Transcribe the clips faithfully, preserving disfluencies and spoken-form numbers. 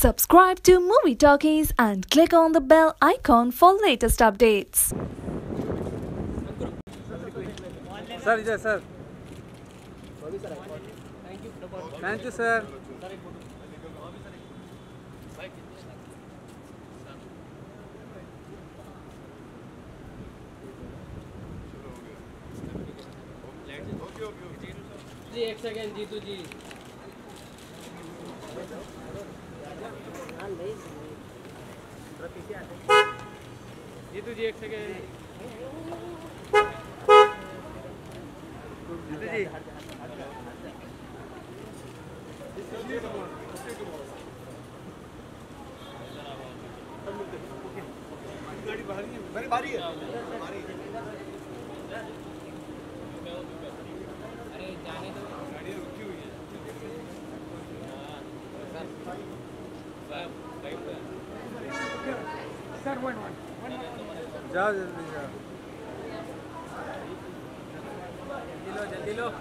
Subscribe to Movie Talkies and click on the bell icon for latest updates. Sir, yes, sir. Thank you, sir. जी एक second Jitu ji Jitu ji एक second Jitu जी मेरी बारी है। अरे जाने दो गाड़ियाँ रुकी हुई है सर वन वन जाओ जल्दी जाओ। जल्दी लो जल्दी लो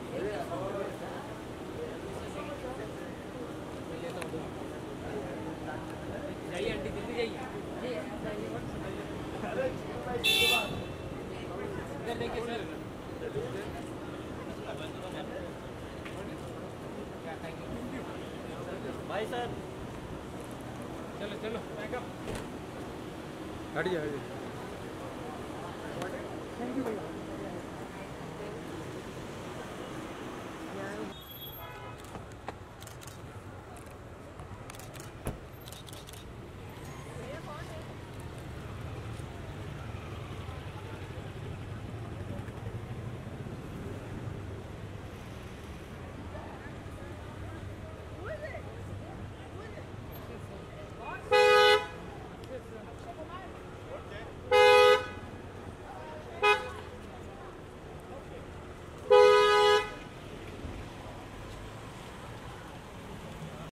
जाइए आंटी जल्दी जाइए इधर देखिए सर भाई सर चलो चलो बैकअप हट जाओ। थैंक यू भैया।